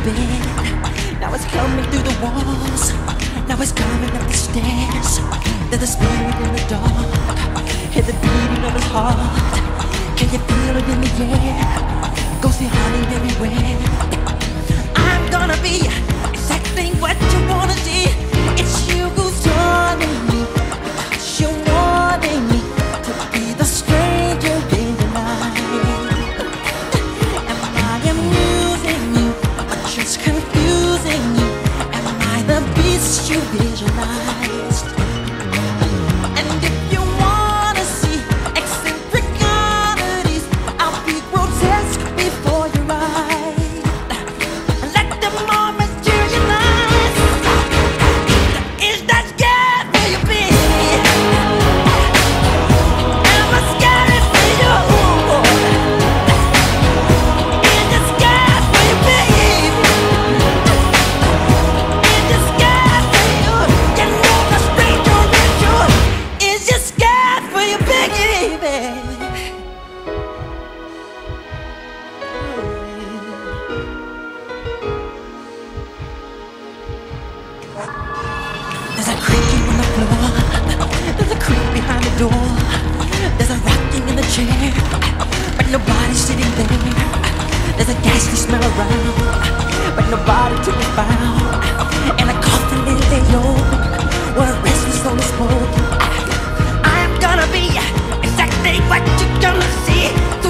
bed. Now it's coming through the walls. Now it's coming up the stairs. There's a spirit in the dark. Hear the beating of his heart. Can you feel it in the air? Ghostly haunting everywhere. I'm gonna be exactly what you wanna see. It's you who's haunting me. You're wanting me to be the stranger in the night. Am I amusing you or just confusing you? Am I the beast you visualized? And if you wanna see eccentric oddities, I'll be grotesque before your eyes. Let them all materialize. Is that scared for you, baby? Am I scared for you? Is it scared for you, baby? Is it scared for you? You know the stranger is you. Is it scared for you, baby? There's a creaking on the floor. There's a creep behind the door. There's a rocking in the chair, but nobody's sitting there. There's a ghastly smell around, but nobody to be found. And a coffin in the open, where a restless soul is spoken. I'm gonna be exactly what you're gonna see.